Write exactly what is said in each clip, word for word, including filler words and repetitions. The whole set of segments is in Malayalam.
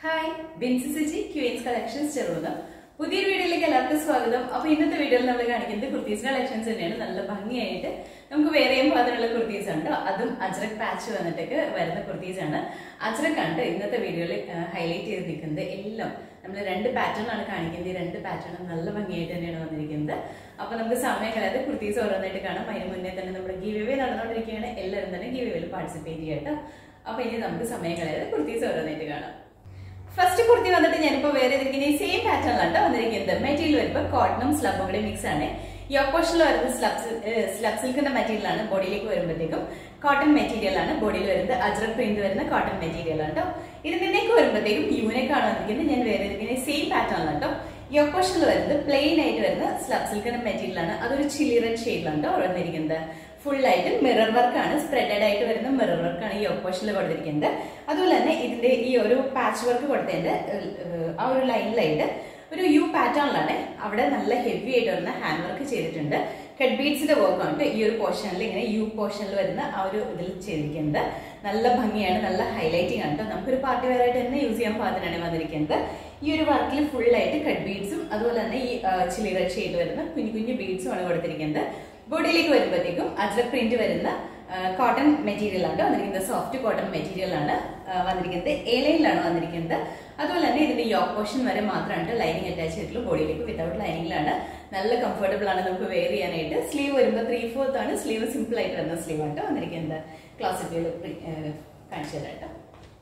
Hi, Binsy Siji queens collections ചെറുത് പുതിയൊരു വീഡിയോയിലേക്ക് എല്ലാവർക്കും സ്വാഗതം. അപ്പൊ ഇന്നത്തെ വീഡിയോയിൽ നമ്മൾ കാണിക്കുന്നത് കുർത്തീസ് കളക്ഷൻസ് തന്നെയാണ്. നല്ല ഭംഗിയായിട്ട് നമുക്ക് വേറെയും പാത്രമുള്ള കുർത്തീസ് ഉണ്ട്. അതും അജ്രക് പാച്ച് വന്നിട്ടൊക്കെ വരുന്ന കുർത്തീസ് ആണ്. അജ്രക് ആണ് ഇന്നത്തെ വീഡിയോയിൽ ഹൈലൈറ്റ് ചെയ്ത് നിൽക്കുന്നത്. എല്ലാം നമ്മൾ രണ്ട് പാറ്റേൺ ആണ് കാണിക്കുന്നത്. ഈ രണ്ട് പാറ്റേണും നല്ല ഭംഗിയായിട്ട് തന്നെയാണ് വന്നിരിക്കുന്നത്. അപ്പൊ നമുക്ക് സമയം കളയാതെ കുർത്തീസ് ഓരോന്നായിട്ട് കാണാം. അതിന് മുന്നേ തന്നെ നമ്മുടെ ഗീവ് അവേ നടന്നുകൊണ്ടിരിക്കുകയാണ്. എല്ലാവരും തന്നെ ഗീവ് അവേയിൽ പാർട്ടിസിപ്പേറ്റ് ചെയ്യട്ടോ. അപ്പൊ ഇനി നമുക്ക് സമയം കളയാതെ കുർത്തീസ് ഓരോന്നായിട്ട് കാണാം. ഫസ്റ്റ് കുർത്തി വന്നിട്ട് ഞാനിപ്പോ വേറെ ഇരിക്കുന്ന ഈ സെയിം പാറ്റേണിലാണ് വന്നിരിക്കുന്നത്. മെറ്റീരിയൽ വരുമ്പോൾ കോട്ടണും സ്ലബും കൂടെ മിക്സ് ആണ്. ഈ ഓപ്പോഷനിൽ വരുന്നത് സ്ലബ് സ്ലബ് സിൽക്കിന്റെ മെറ്റീരിയൽ ആണ്. ബോഡിയിലേക്ക് വരുമ്പോഴത്തേക്കും കോട്ടൺ മെറ്റീരിയൽ ആണ്. ബോഡിയിൽ വരുന്നത് അജ്രക് പ്രിന്റ് വരുന്ന കോട്ടൺ മെറ്റീരിയൽ ആണ് കേട്ടോ. ഇതിലേക്ക് വരുമ്പോഴത്തേക്കും യൂണിക് ആണ് വന്നിരിക്കുന്നത്. ഞാൻ വേറെ ഇരിക്കുന്ന സെയിം പാറ്റേണിലാണ് കേട്ടോ. ഈ ഓപ്പോഷനിൽ വരുന്നത് പ്ലെയിൻ ആയിട്ട് വരുന്ന സ്ലബ് സിൽക്കിന്റെ മെറ്റീരിയൽ ആണ്. അതൊരു ചില്ലി റെഡ് ഷെയ്ഡിലാണ് കേട്ടോ വന്നിരിക്കുന്നത്. ഫുൾ ആയിട്ട് മിറർ വർക്ക് ആണ്. സ്പ്രെഡഡ് ആയിട്ട് വരുന്ന മിറർ വർക്ക് ആണ് ഈ ഓപ്പോഷനിൽ കൊടുത്തിരിക്കുന്നത്. അതുപോലെ തന്നെ ഇതിന്റെ ഈ ഒരു പാച്ച് വർക്ക് കൊടുത്തതിന്റെ ആ ഒരു ലൈനിലായിട്ട് ഒരു യു പാറ്റേണിലാണ് അവിടെ നല്ല ഹെവി ആയിട്ട് വരുന്ന ഹാൻഡ് വർക്ക് ചെയ്തിട്ടുണ്ട്. ഹെഡ് ബീഡ്സിന്റെ വർക്ക് ആണ് ഈ ഒരു പോർഷനിൽ ഇങ്ങനെ യു പോർഷനിൽ വരുന്ന ആ ഒരു ഇതിൽ ചെയ്തിരിക്കുന്നത്. നല്ല ഭംഗിയാണ്, നല്ല ഹൈലൈറ്റിംഗ് ആണ് കേട്ടോ. നമുക്കൊരു പാർട്ടി വെയർ ആയിട്ട് തന്നെ യൂസ് ചെയ്യാൻ പാകത്തിനാണ് വന്നിരിക്കുന്നത്. ഈ ഒരു വർക്കിൽ ഫുൾ ആയിട്ട് കട്ട് ബീഡ്സും അതുപോലെ തന്നെ ഈ ചില്ലി റെഡ് ഷെയ്ഡ് വരുന്ന കുഞ്ഞു കുഞ്ഞു ബീഡ്സും ആണ് കൊടുത്തിരിക്കുന്നത്. ബോഡിയിലേക്ക് വരുമ്പോഴത്തേക്കും അജ്രക് പ്രിന്റ് വരുന്ന കോട്ടൺ മെറ്റീരിയൽ ആണ് വന്നിരിക്കുന്നത്. സോഫ്റ്റ് കോട്ടൺ മെറ്റീരിയൽ ആണ് വന്നിരിക്കുന്നത്. എ ലൈനിലാണ് വന്നിരിക്കുന്നത്. അതുപോലെ തന്നെ ഇതിന്റെ യോക്ക് പോർഷൻ വരെ മാത്രമാണ് ലൈനിങ് അറ്റാച്ച് ചെയ്തിട്ടുള്ളൂ. ബോഡിയിലേക്ക് വിത്തൗട്ട് ലൈനിങ്ങിലാണ്. നല്ല കംഫർട്ടബിൾ ആണ് നമുക്ക് വെയർ ചെയ്യാനായിട്ട്. സ്ലീവ് വരുമ്പോൾ ത്രീ ഫോർത്ത് ആണ്. സ്ലീവ് സിമ്പിൾ ആയിട്ട് വരുന്ന സ്ലീവ് ആണ് വന്നിരിക്കുന്നത്. ക്ലാസിക്കൽ കാണിച്ചു തരാം കേട്ടോ.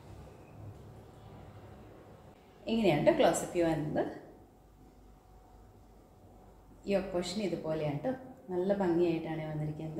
ഇങ്ങനെയാണ് ക്ലോസപ്പ് വ്യൂ വരുന്നത്. യോക്ക് പോർഷൻ ഇതുപോലെയാണ് കേട്ടോ. നല്ല ഭംഗിയായിട്ടാണ് വന്നിരിക്കുന്നത്.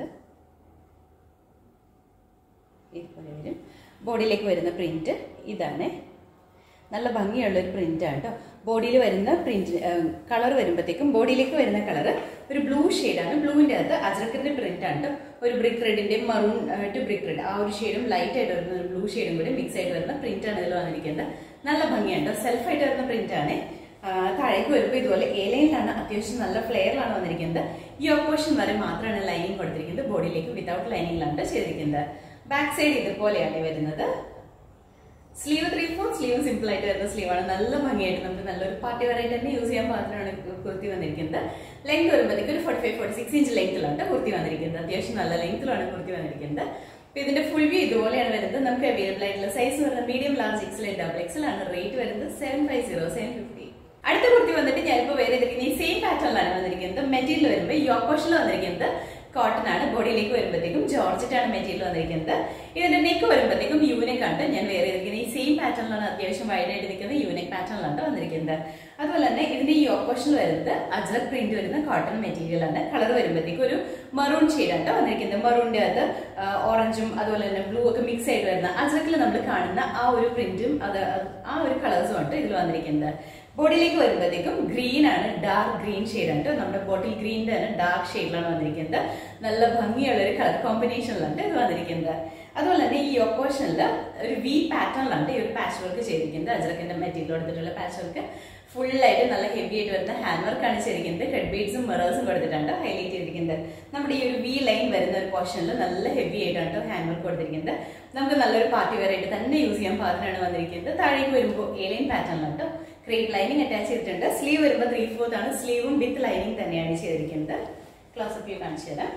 ഇതുപോലെ വരും. ബോഡിയിലേക്ക് വരുന്ന പ്രിന്റ് ഇതാണ്. നല്ല ഭംഗിയുള്ളൊരു പ്രിന്റ് ആണ് കേട്ടോ. ബോഡിയിൽ വരുന്ന പ്രിന്റ് കളർ വരുമ്പോഴത്തേക്കും ബോഡിയിലേക്ക് വരുന്ന കളർ ഒരു ബ്ലൂ ഷെയ്ഡാണ്. ബ്ലൂവിൻ്റെ അകത്ത് അജ്രക്കിന്റെ പ്രിന്റ് ആണ് കേട്ടോ. ഒരു ബ്രിക്ക് റെഡിന്റെ മറൂൺ ടു ബ്രിക്ക് റെഡ് ആ ഒരു ഷെയ്ഡും ലൈറ്റ് ആയിട്ട് വരുന്ന ഒരു ബ്ലൂ ഷെയ്ഡും കൂടി മിക്സ് ആയിട്ട് വരുന്ന പ്രിന്റ് ആണ് ഇതിൽ വന്നിരിക്കുന്നത്. നല്ല ഭംഗിയാണ്. സെൽഫായിട്ട് വരുന്ന പ്രിന്റ് ആണ്. താഴേക്ക് വരുമ്പോൾ ഇതുപോലെ എ ലൈനിലാണ് അത്യാവശ്യം നല്ല ഫ്ലെയറിലാണ് വന്നിരിക്കുന്നത്. ഈ ഓപ്പോഷൻ വരെ മാത്രമാണ് ലൈനിങ് കൊടുത്തിരിക്കുന്നത്. ബോഡിയിലേക്ക് വിതൗട്ട് ലൈനിങ്ങിലാണ് ചെയ്തിരിക്കുന്നത്. ബാക്ക് സൈഡ് ഇതുപോലെയാണ് വരുന്നത്. Sleeve three four sleeve simple ആയിട്ട് വരുന്ന സ്ലീവാണ്. നല്ല ഭംഗിയായിട്ട് നമുക്ക് നല്ലൊരു പാർട്ടി വെയർ ആയിട്ട് തന്നെ യൂസ് ചെയ്യാൻ പാകത്തിനാണ് കുർത്തി വന്നിരിക്കുന്നത്. ലെങ്ത് വരുമ്പോഴത്തേക്ക് ഒരു forty five forty six inch ലെങ്ത്തിലാണ് കുർത്തി വന്നിരിക്കുന്നത്. അത്യാവശ്യം നല്ല ലെങ്ത്തിലാണ് കുർത്തി വന്നിരിക്കുന്നത്. അപ്പൊ ഇതിന്റെ ഫുൾ വ്യൂ ഇതുപോലെയാണ് വരുന്നത്. നമുക്ക് അവൈലബിൾ ആയിട്ടുള്ള സൈസ് വരുന്നത് medium large XL double XL ആണ്. റേറ്റ് വരുന്നത് seven five zero seven fifty. അടുത്ത കുർത്തി വന്നിട്ട് ഞാനിപ്പോ വേറെ ഇരിക്കുന്ന ഈ സെയിം പാറ്റേണിലാണ് വന്നിരിക്കുന്നത്. മെറ്റീരിയൽ വരുമ്പോൾ ഈ ഓപ്പോഷനിൽ വന്നിരിക്കുന്നത് കോട്ടൺ ആണ്. ബോഡിയിലേക്ക് വരുമ്പോഴത്തേക്കും ജോർജറ്റ് ആണ് മെറ്റീരിയൽ വന്നിരിക്കുന്നത്. ഇതിന്റെ നെക്ക് വരുമ്പോഴത്തേക്കും യൂനെക് ആണ്. ഞാൻ വേറെ ഇരിക്കുന്ന ഈ സെയിം പാറ്റേണിലാണ് അത്യാവശ്യം വൈഡ് ആയിട്ട് നിൽക്കുന്നത്. യൂനെക് പാറ്റേണിലാണ് വന്നിരിക്കുന്നത്. അതുപോലെ തന്നെ ഇതിന്റെ ഈ ഓപ്പോഷനിൽ വരുന്നത് അജ്രക് പ്രിന്റ് വരുന്ന കോട്ടൺ മെറ്റീരിയൽ ആണ്. കളർ വരുമ്പോഴത്തേക്കും ഒരു മറൂൺ ഷെയ്ഡാണ് വന്നിരിക്കുന്നത്. മറൂണിന്റെ അകത്ത് ഓറഞ്ചും അതുപോലെ തന്നെ ബ്ലൂ ഒക്കെ മിക്സ് ആയിട്ട് വരുന്ന അജ്രക്കിൽ നമ്മൾ കാണുന്ന ആ ഒരു പ്രിന്റും അത് ആ ഒരു കളേഴ്സും ആണ് ഇതിൽ വന്നിരിക്കുന്നത്. ബോഡിയിലേക്ക് വരുമ്പോഴത്തേക്കും ഗ്രീൻ ആണ്. ഡാർക്ക് ഗ്രീൻ ഷെയ്ഡാണ് കേട്ടോ. നമ്മുടെ ബോട്ടിൽ ഗ്രീനിന്റെ തന്നെ ഡാർക്ക് ഷെയ്ഡിലാണ് വന്നിരിക്കുന്നത്. നല്ല ഭംഗിയുള്ള ഒരു കളർ കോമ്പിനേഷനിലാണ് ഇത് വന്നിരിക്കുന്നത്. അതുപോലെ തന്നെ ഈ ഓപ്പോഷനിൽ ഒരു വി പാറ്റേണിലാണ് ഈ ഒരു പാച്ച് വർക്ക് ചെയ്തിരിക്കുന്നത്. അജ്രക്കിന്റെ മെറ്റീരിയൽ കൊടുത്തിട്ടുള്ള പാച്ച് വർക്ക് ഫുൾ ആയിട്ട് നല്ല ഹെവി ആയിട്ട് വരുന്ന ഹാൻഡ് വർക്കാണ് ചെയ്തിരിക്കുന്നത്. ഹെഡ് ബീഡ്സും മിറേഴ്സും കൊടുത്തിട്ടാണ് ഹൈലൈറ്റ് ചെയ്തിരിക്കുന്നത്. നമ്മുടെ ഈ ഒരു വി ലൈൻ വരുന്ന ഒരു പോർഷനിൽ നല്ല ഹെവി ആയിട്ടാണ് ഹാൻഡ് വർക്ക് കൊടുത്തിരിക്കുന്നത്. നമുക്ക് നല്ലൊരു പാർട്ടി വെയർ ആയിട്ട് തന്നെ യൂസ് ചെയ്യാൻ പാകത്തിനാണ് വന്നിരിക്കുന്നത്. താഴേക്ക് വരുമ്പോൾ എ ലൈൻ പാറ്റേണിലാണ് കേട്ടോ. ക്രേപ്പ് ലൈനിങ് അറ്റാച്ച് ചെയ്തിട്ടുണ്ട്. സ്ലീവ് വരുമ്പോൾ ത്രീ ഫോർത്ത് ആണ്. സ്ലീവും വിത്ത് ലൈനിങ് തന്നെയാണ് ചെയ്തിരിക്കുന്നത്. ക്ലോസപ്പ് വ്യൂ കാണിച്ചു തരാം.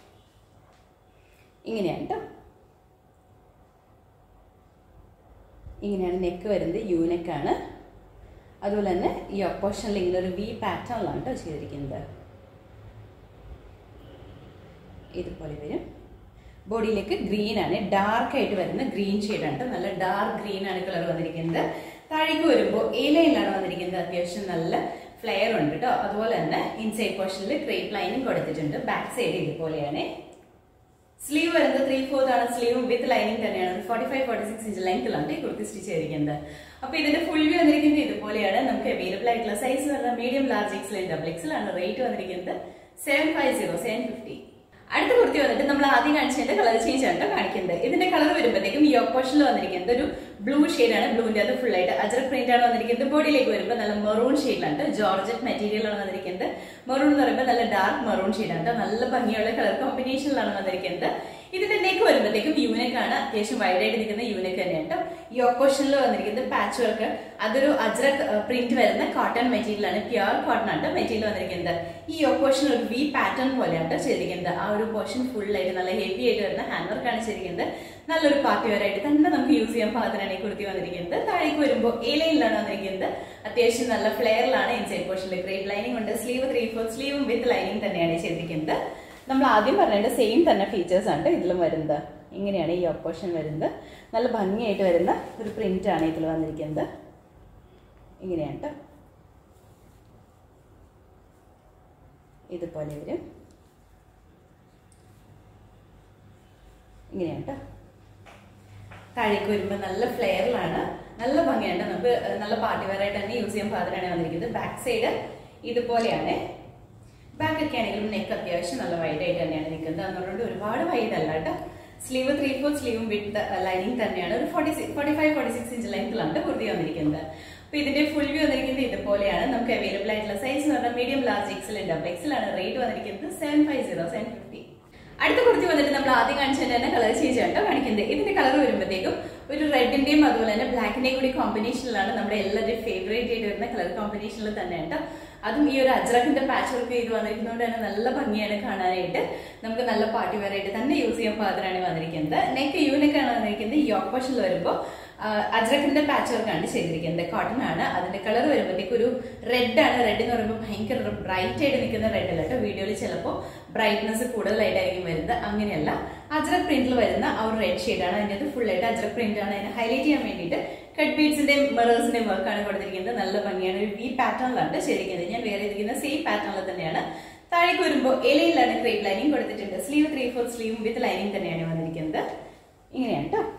ഇങ്ങനെയാണ് കേട്ടോ. ഇങ്ങനെയാണ് നെക്ക് വരുന്നത്. യൂനെക്കാണ്. അതുപോലെ തന്നെ ഈ ഓപ്പോഷനിൽ ഇങ്ങനെ ഒരു വി പാറ്റേണിലാണ് കേട്ടോ ചെയ്തിരിക്കുന്നത്. ഇതുപോലെ വരും. ബോഡിയിലേക്ക് ഗ്രീൻ ആണ്. ഡാർക്ക് ആയിട്ട് വരുന്ന ഗ്രീൻ ഷെയ്ഡാണ് കേട്ടോ. നല്ല ഡാർക്ക് ഗ്രീൻ ആണ് കളർ വന്നിരിക്കുന്നത്. താഴേക്ക് വരുമ്പോൾ എ ലൈനിലാണ് വന്നിരിക്കുന്നത്. അത്യാവശ്യം നല്ല ഫ്ലെയർ ഉണ്ട് കേട്ടോ. അതുപോലെ തന്നെ ഇൻസൈഡ് പോർഷനിൽ ക്രേപ്പ് ലൈനും കൊടുത്തിട്ടുണ്ട്. ബാക്ക് സൈഡ് ഇതുപോലെയാണ്. സ്ലീവ് വരുന്നത് ത്രീ ഫോർത്ത് ആണ്. സ്ലീവും വിത്ത് ലൈനിങ് തന്നെയാണ്. Forty five forty six inch ലെങ്ത്തിലാണ് ഈ കുർത്തി സ്റ്റിച്ച് ചെയ്തിരിക്കുന്നത്. അപ്പൊ ഇതിന്റെ ഫുൾ വ്യൂ വന്നിരിക്കുന്നത് ഇതുപോലെയാണ്. നമുക്ക് അവൈലബിൾ ആയിട്ടുള്ള സൈസ് വരുന്നത് medium large XL double XL ആണ്. റേറ്റ് വന്നിരിക്കുന്നത് seven five zero seven fifty. അടുത്ത കുർത്തി വന്നിട്ട് നമ്മൾ ആദ്യം കാണിച്ചതിന്റെ കളർ ചേഞ്ച് ആണ് കാണിക്കുന്നത്. ഇതിന്റെ കളർ വരുമ്പോഴത്തേക്കും ഈ ഓപ്പോഷനിൽ വന്നിരിക്കുന്നത് ഒരു ബ്ലൂ ഷെയ്ഡാണ്. ബ്ലൂവിന്റെ അത് ഫുൾ ആയിട്ട് അജ്രക് പ്രിന്റ് ആണ് വന്നിരിക്കുന്നത്. ബോഡിയിലേക്ക് വരുമ്പോൾ നല്ല മെറൂൺ ഷെയ്ഡിലാണ്. ജോർജറ്റ് മെറ്റീരിയൽ ആണ് വന്നിരിക്കുന്നത്. മെറൂൺ എന്ന് പറയുമ്പോൾ നല്ല ഡാർക്ക് മെറൂൺ ഷെയ്ഡാണ്. നല്ല ഭംഗിയുള്ള കളർ കോമ്പിനേഷനിലാണ് വന്നിരിക്കുന്നത്. ഇതിന്റെ നെക്ക് വരുമ്പോഴത്തേക്കും യൂനെക്ക് ആണ്, അത്യാവശ്യം വൈഡ് ആയിട്ട് നിൽക്കുന്ന യൂനെക്ക് തന്നെയാണ് കേട്ടോ. യോക്ക് പോർഷനിൽ വന്നിരിക്കുന്നത് പാച്ച് വർക്ക്, അതൊരു അജ്രക് പ്രിന്റ് വരുന്ന കോട്ടൺ മെറ്റീരിയൽ ആണ്, പ്യുർ കോട്ടൺ ആണ് മെറ്റീരിയൽ വന്നിരിക്കുന്നത്. ഈ യോക്ക് പോർഷൻ ഒരു വി പാറ്റേൺ പോലെയാണ് ചെയ്തിരിക്കുന്നത്. ആ ഒരു പോർഷൻ ഫുൾ ആയിട്ട് നല്ല ഹെവി ആയിട്ട് വരുന്ന ഹാൻഡ് വർക്ക് ആണ് ചെയ്തിരിക്കുന്നത്. നല്ലൊരു പാർട്ടി വെയർ ആയിട്ട് തന്നെ നമുക്ക് യൂസ് ചെയ്യാൻ പാകത്തിനാണ് ഈ കുർത്തി വന്നിരിക്കുന്നത്. താഴേക്ക് വരുമ്പോൾ എ ലൈനിലാണ് വന്നിരിക്കുന്നത്. അത്യാവശ്യം നല്ല ഫ്ലെയറിലാണ് ഇൻസൈഡ് പോർഷനിൽ ക്രേപ്പ് ലൈനിങ് ഉണ്ട്. സ്ലീവ് ത്രീ ഫോർ സ്ലീവും വിത്ത് ലൈനിങ് തന്നെയാണ് ചെയ്തിരിക്കുന്നത്. നമ്മൾ ആദ്യം പറഞ്ഞതിന്റെ സെയിം തന്നെ ഫീച്ചേഴ്സ് ആണ് ഇതിലും വരുന്നത്. ഇങ്ങനെയാണ് ഈ യോക്ക് പോർഷൻ വരുന്നത്. നല്ല ഭംഗിയായിട്ട് വരുന്ന ഒരു പ്രിന്റ് ആണ് ഇതിൽ വന്നിരിക്കുന്നത്. ഇങ്ങനെയാണ് കേട്ടോ, ഇതുപോലെ വരും. ഇങ്ങനെയാണ് കേട്ടോ. താഴേക്ക് വരുമ്പോൾ നല്ല ഫ്ലെയറിലാണ്, നല്ല ഭംഗിയാണ്. നമുക്ക് നല്ല പാർട്ടി വെയർ ആയിട്ട് തന്നെ യൂസ് ചെയ്യാൻ പാകത്തിനാണ് വന്നിരിക്കുന്നത്. ബാക്ക് സൈഡ് ഇതുപോലെയാണ്. ബാക്ക് ഒക്കെ ആണെങ്കിലും നെക്ക് അത്യാവശ്യം നല്ല വൈഡ് ആയിട്ട് തന്നെയാണ് നിൽക്കുന്നത്. അതുകൊണ്ട് ഒരുപാട് വൈഡ് അല്ല കേട്ടോ. സ്ലീവ് ത്രീ ഫോർ സ്ലീവും വിത്ത് ലൈനിങ് തന്നെയാണ്. ഒരു forty six forty five forty six inch ലെങ്ത്തിലാണ് കുർത്തി വന്നിരിക്കുന്നത്. അപ്പൊ ഇതിന്റെ ഫുൾ വ്യൂ വന്നിരിക്കുന്നത് ഇതുപോലെയാണ്. നമുക്ക് അവൈലബിൾ ആയിട്ടുള്ള സൈസ് എന്ന് പറഞ്ഞാൽ medium, large, XL, double XL ആണ്. റേറ്റ് വന്നിരിക്കുന്നത് seven five zero seven fifty. അടുത്ത കുർത്തി വന്നിട്ട് നമ്മൾ ആദ്യം കാണിച്ചതിന്റെ തന്നെ കളർ ചേഞ്ച് ആട്ടോ കാണിക്കുന്നത്. ഇതിന്റെ കളർ വരുമ്പോഴത്തേക്കും ഒരു റെഡിന്റെയും അതുപോലെ തന്നെ ബ്ലാക്കിന്റെയും കൂടി കോമ്പിനേഷനിലാണ്. നമ്മുടെ എല്ലാവരുടെയും ഫേവറേറ്റ് ആയിട്ട് വരുന്ന കളർ കോമ്പിനേഷനിൽ തന്നെയാണ്. അതും ഈ ഒരു അജ്രക്കിന്റെ പാച്ച് വർക്ക് ചെയ്ത് വന്നിരിക്കുന്നതുകൊണ്ട് തന്നെ നല്ല ഭംഗിയാണ് കാണാനായിട്ട്. നമുക്ക് നല്ല പാർട്ടി വെയർ ആയിട്ട് തന്നെ യൂസ് ചെയ്യാൻ പാകത്തിനാണ് വന്നിരിക്കുന്നത്. നെക്ക് യൂനെക്കാണ് വന്നിരിക്കുന്നത്. യോക്ക് പോർഷനിൽ വരുമ്പോൾ അജ്രക്കിന്റെ പാച്ച് വർക്കാണ് ചെയ്തിരിക്കുന്നത്. കോട്ടൺ ആണ്. അതിന്റെ കളർ വരുമ്പോഴത്തേക്ക് ഒരു റെഡ് ആണ്. റെഡ് എന്ന് പറയുമ്പോൾ ഭയങ്കര ബ്രൈറ്റ് ആയിട്ട് നിൽക്കുന്ന റെഡ് അല്ല കേട്ടോ. വീഡിയോയിൽ ചിലപ്പോൾ ബ്രൈറ്റ്നസ് കൂടുതലായിട്ടായിരിക്കും വരുന്നത്. അങ്ങനെയല്ല, അജ്രക് പ്രിന്റിൽ വരുന്ന ആ ഒരു റെഡ് ഷെയ്ഡാണ്. അതിൻ്റെ ഫുൾ ആയിട്ട് അജ്രക് പ്രിന്റ് ആണ്. അതിനെ ഹൈലൈറ്റ് ചെയ്യാൻ വേണ്ടിയിട്ട് കട്ട് ബീഡ്സിന്റെയും മിറേഴ്സിന്റെയും വർക്കാണ് കൊടുത്തിരിക്കുന്നത്. നല്ല ഭംഗിയാണ്. ഒരു വി പാറ്റേണിലാണ് ചെയ്തിരിക്കുന്നത്. ഞാൻ വേറെ ഇരിക്കുന്ന സെയിം പാറ്റേണിൽ തന്നെയാണ്. താഴേക്ക് വരുമ്പോൾ എലയിലാണ് ക്രേപ്പ് ലൈനിങ് കൊടുത്തിട്ടുണ്ട്. സ്ലീവ് ത്രീ ഫോർ സ്ലീവും വിത്ത് ലൈനിങ് തന്നെയാണ് വന്നിരിക്കുന്നത്. ഇങ്ങനെയാണ് കേട്ടോ.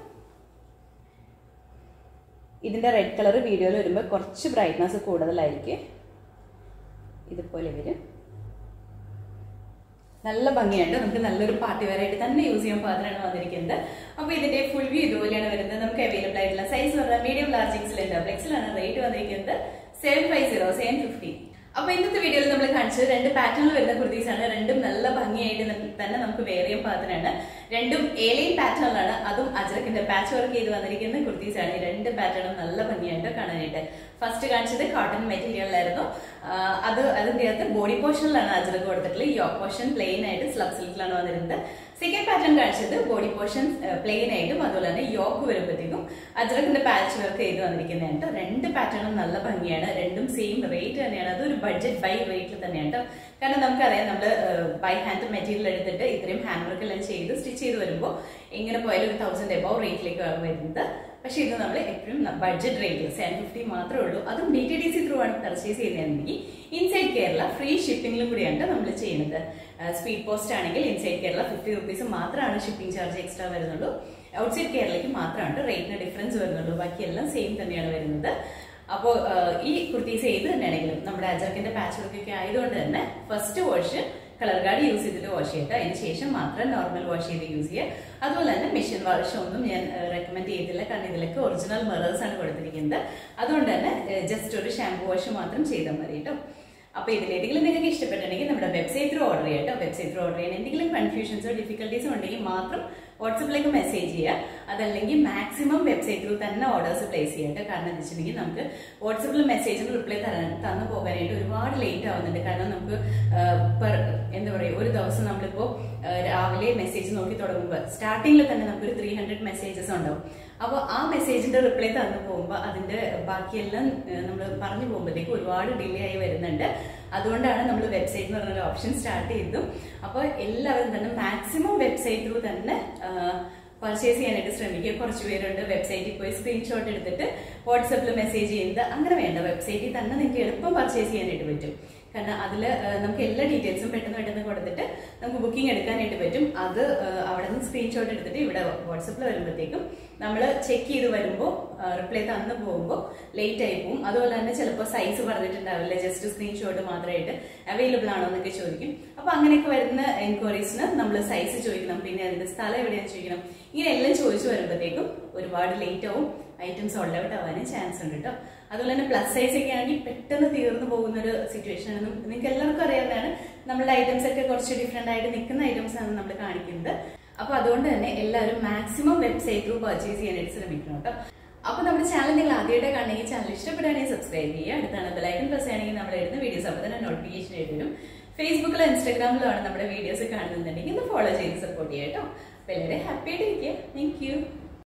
ഇതിന്റെ റെഡ് കളർ വീഡിയോയിൽ വരുമ്പോൾ കുറച്ച് ബ്രൈറ്റ്നസ് കൂടുതലായിരിക്കും. ഇതുപോലെ വരും. നല്ല ഭംഗിയുണ്ട്. നമുക്ക് നല്ലൊരു പാർട്ടി വെയർ ആയിട്ട് തന്നെ യൂസ് ചെയ്യാൻ പാകത്തിനാണ് വന്നിരിക്കുന്നത്. അപ്പൊ ഇതിന്റെ ഫുൾ വ്യൂ ഇതുപോലെയാണ് വരുന്നത്. നമുക്ക് അവൈലബിൾ ആയിട്ടുള്ള സൈസ് പറഞ്ഞാൽ medium, large, XL, double XL ആണ്. റേറ്റ് വന്നിരിക്കുന്നത് seven five zero seven fifty. അപ്പൊ ഇന്നത്തെ വീഡിയോയിൽ നമ്മൾ കാണിച്ചത് രണ്ട് പാറ്റേണിൽ വരുന്ന കുർത്തീസ് ആണ്. രണ്ടും നല്ല ഭംഗിയായിട്ട് തന്നെ നമുക്ക് വെയർ ചെയ്യാൻ പാകത്തിനാണ്. രണ്ടും ഏലൈൻ പാറ്റേണിലാണ്. അതും അജ്രക്കിന്റെ പാച്ച് വർക്ക് ചെയ്ത് വന്നിരിക്കുന്ന കുർത്തീസ് ആണ്. രണ്ട് പാറ്റേണും നല്ല ഭംഗിയായിട്ട് കാണാനായിട്ട്. ഫസ്റ്റ് കാണിച്ചത് കോട്ടൺ മെറ്റീരിയലായിരുന്നു. അത് അതിന്റെ അകത്ത് ബോഡി പോർഷനിലാണ് അജ്രക്ക് കൊടുത്തിട്ടുള്ളത്. യോക്ക് പോർഷൻ പ്ലെയിൻ ആയിട്ട് സ്ലബ് സിൽക്കിലാണ് വന്നിരുന്നത്. സെക്കൻഡ് പാറ്റേൺ കാണിച്ചത് ബോഡി പോർഷൻ പ്ലെയിൻ ആയിട്ടും അതുപോലെ തന്നെ യോക്ക് വരുമ്പോഴത്തേക്കും അജ്രക്കിന്റെ പാച്ച് വർക്ക് ചെയ്ത് വന്നിരിക്കുന്നതാണ്. രണ്ട് പാറ്റേണും നല്ല ഭംഗിയാണ്. രണ്ടും സെയിം റേറ്റ് തന്നെയാണ്. അതൊരു ബഡ്ജറ്റ് ബൈ റേറ്റിൽ തന്നെയാണ്. കാരണം നമുക്കറിയാം, നമ്മൾ ബൈ ഹാൻഡ് മെറ്റീരിയൽ എടുത്തിട്ട് ഇത്രയും ഹാൻഡ് വർക്ക് എല്ലാം ചെയ്ത് സ്റ്റിച്ച് ചെയ്ത് വരുമ്പോൾ എങ്ങനെ പോയാലും ഒരു തൗസൻഡ് എബവ് റേറ്റിലേക്ക് വരുന്നത്. പക്ഷെ ഇത് നമ്മൾ എപ്പോഴും ബഡ്ജറ്റ് റേറ്റിൽ സെവൻ ഫിഫ്റ്റി മാത്രമേ ഉള്ളൂ. അതും D T D C through ആണ് പർച്ചേസ് ചെയ്യുന്നതെങ്കിൽ ഇൻസൈഡ് കേരള ഫ്രീ ഷിപ്പിംഗിലും കൂടിയാണ് നമ്മൾ ചെയ്യുന്നത്. സ്പീഡ് പോസ്റ്റ് ആണെങ്കിൽ ഇൻസൈഡ് കേരള ഫിഫ്റ്റി റുപ്പീസ് മാത്രമാണ് ഷിപ്പിംഗ് ചാർജ് എക്സ്ട്രാ വരുന്നുള്ളൂ. ഔട്ട്സൈഡ് കേരളയ്ക്ക് മാത്രമാണ് റേറ്റിന് ഡിഫറൻസ് വരുന്നുള്ളൂ. ബാക്കിയെല്ലാം സെയിം തന്നെയാണ് വരുന്നത്. അപ്പോൾ ഈ കുർത്തീസ് ഏത് തന്നെയാണെങ്കിലും നമ്മുടെ അജർക്കിന്റെ പാച്ച് വർക്ക് ഒക്കെ ആയതുകൊണ്ട് തന്നെ first wash colour guard use ചെയ്തിട്ട് വാഷ് ചെയ്തിട്ട് അതിന് ശേഷം മാത്രം നോർമൽ വാഷ് ചെയ്ത് യൂസ് ചെയ്യുക. അതുപോലെ തന്നെ മെഷീൻ വാഷ് ഒന്നും ഞാൻ റെക്കമെൻഡ് ചെയ്തില്ല. കാരണം ഇതിലൊക്കെ ഒറിജിനൽ മിറേഴ്സ് ആണ് കൊടുത്തിരിക്കുന്നത്. അതുകൊണ്ട് തന്നെ ജസ്റ്റ് ഒരു ഷാംപൂ വാഷ് മാത്രം ചെയ്താൽ മതി കേട്ടോ. അപ്പോൾ ഇതിലേതെങ്കിലും നിങ്ങൾക്ക് ഇഷ്ടപ്പെട്ടിട്ടുണ്ടെങ്കിൽ നമ്മുടെ വെബ്സൈറ്റ് ത്രൂ ഓർഡർ ചെയ്യാം കേട്ടോ. വെബ്സൈറ്റ് ത്രൂ ഓർഡർ ചെയ്യാൻ എന്തെങ്കിലും കൺഫ്യൂഷൻസോ ഡിഫിക്കൽട്ടീസോ ഉണ്ടെങ്കിൽ മാത്രം വാട്സപ്പിലേക്ക് മെസ്സേജ് ചെയ്യുക. അതല്ലെങ്കിൽ മാക്സിമം വെബ്സൈറ്റ് ത്രൂ തന്നെ ഓർഡേഴ്സ് പ്ലേസ് ചെയ്യാം കേട്ടോ. കാരണം എന്താ വെച്ചിട്ടുണ്ടെങ്കിൽ നമുക്ക് വാട്സപ്പിൽ മെസ്സേജിന് റിപ്ലൈ തരാൻ തന്നു പോകാനായിട്ട് ഒരുപാട് ലേറ്റ് ആവുന്നുണ്ട്. കാരണം നമുക്ക് എന്താ പറയുക, ഒരു ദിവസം നമ്മളിപ്പോൾ രാവിലെ മെസ്സേജ് നോക്കി തുടങ്ങുമ്പോൾ സ്റ്റാർട്ടിങ്ങിൽ തന്നെ നമുക്കൊരു ത്രീ ഹൺഡ്രഡ് മെസ്സേജസ് ഉണ്ടാവും. അപ്പോൾ ആ മെസ്സേജിന്റെ റിപ്ലൈ തന്നു പോകുമ്പോൾ അതിന്റെ ബാക്കിയെല്ലാം നമ്മൾ പറഞ്ഞു പോകുമ്പോഴത്തേക്ക് ഒരുപാട് ഡിലേ ആയി വരുന്നുണ്ട്. അതുകൊണ്ടാണ് നമ്മൾ വെബ്സൈറ്റ് എന്ന് പറഞ്ഞൊരു ഓപ്ഷൻ സ്റ്റാർട്ട് ചെയ്തതും. അപ്പോൾ എല്ലാവരും തന്നെ മാക്സിമം വെബ്സൈറ്റ് ത്രൂ തന്നെ പർച്ചേസ് ചെയ്യാനായിട്ട് ശ്രമിക്കുക. കുറച്ച് പേരുണ്ട് വെബ്സൈറ്റിൽ പോയി സ്ക്രീൻഷോട്ട് എടുത്തിട്ട് വാട്സപ്പിൽ മെസ്സേജ് ചെയ്യുന്നത്. അങ്ങനെ വേണ്ട, വെബ്സൈറ്റിൽ തന്നെ നിങ്ങൾക്ക് എളുപ്പം പർച്ചേസ് ചെയ്യാനായിട്ട് പറ്റും. കാരണം അതിൽ നമുക്ക് എല്ലാ ഡീറ്റെയിൽസും പെട്ടെന്ന് പെട്ടെന്ന് കൊടുത്തിട്ട് നമുക്ക് ബുക്കിംഗ് എടുക്കാനായിട്ട് പറ്റും. അത് അവിടെ നിന്ന് സ്ക്രീൻഷോട്ട് എടുത്തിട്ട് ഇവിടെ വാട്സപ്പിൽ വരുമ്പോഴത്തേക്കും നമ്മൾ ചെക്ക് ചെയ്ത് വരുമ്പോൾ റിപ്ലൈ തന്നു പോകുമ്പോൾ ലേറ്റ് ആയി പോകും. അതുപോലെ തന്നെ ചിലപ്പോൾ സൈസ് പറഞ്ഞിട്ടുണ്ടാവില്ല, ജസ്റ്റ് സ്ക്രീൻഷോട്ട് മാത്രമായിട്ട് അവൈലബിൾ ആണോ എന്നൊക്കെ ചോദിക്കും. അപ്പോൾ അങ്ങനെയൊക്കെ വരുന്ന എൻക്വയറീസിന് നമ്മൾ സൈസ് ചോദിക്കണം, പിന്നെ അതിന്റെ സ്ഥലം എവിടെയാണെന്ന് ചോദിക്കണം. ഇങ്ങനെ എല്ലാം ചോദിച്ചു വരുമ്പോഴത്തേക്കും ഒരുപാട് ലേറ്റ് ആവും, ഐറ്റംസ് സോൾഡ് ഔട്ട് ആവാനും ചാൻസ് ഉണ്ട് കേട്ടോ. അതുപോലെ തന്നെ പ്ലസ് സൈസ് ഒക്കെ ആണെങ്കിൽ പെട്ടെന്ന് തീർന്നു പോകുന്ന ഒരു സിറ്റുവേഷൻ ആണ്. നിങ്ങൾക്ക് എല്ലാവർക്കും അറിയാവുന്നതാണ്, നമ്മുടെ ഐറ്റംസ് ഒക്കെ കുറച്ച് ഡിഫറെന്റ് ആയിട്ട് നിൽക്കുന്ന ഐറ്റംസ് ആണ് നമ്മൾ കാണിക്കുന്നത്. അപ്പോൾ അതുകൊണ്ട് തന്നെ എല്ലാവരും മാക്സിമം വെബ്സൈറ്റ് ത്രൂ പർച്ചേസ് ചെയ്യാനായിട്ട് ശ്രമിക്കണം കേട്ടോ. അപ്പോൾ നമ്മുടെ ചാനൽ നിങ്ങൾ ആദ്യമായിട്ട് കാണണമെങ്കിൽ ചാനൽ ഇഷ്ടപ്പെടുകയാണെങ്കിൽ സബ്സ്ക്രൈബ് ചെയ്യുക. അടുത്താണ് ബെലൈക്കൺ പ്രസ് ചെയ്യുകയാണെങ്കിൽ നമ്മൾ ഇടുന്ന വീഡിയോസ് അപ്പോൾ തന്നെ നോട്ടിഫിക്കേഷൻ ആയിട്ട് വരും. ഫേസ്ബുക്കിലോ ഇൻസ്റ്റാഗ്രാമിലോ ആണ് നമ്മുടെ വീഡിയോസ് കാണുന്നുണ്ടെങ്കിൽ ഒന്ന് ഫോളോ ചെയ്ത് സപ്പോർട്ട് ചെയ്യാം കേട്ടോ. അപ്പോൾ എല്ലാവരും ഹാപ്പി ആയിട്ട് ഇരിക്കുക. Thank U.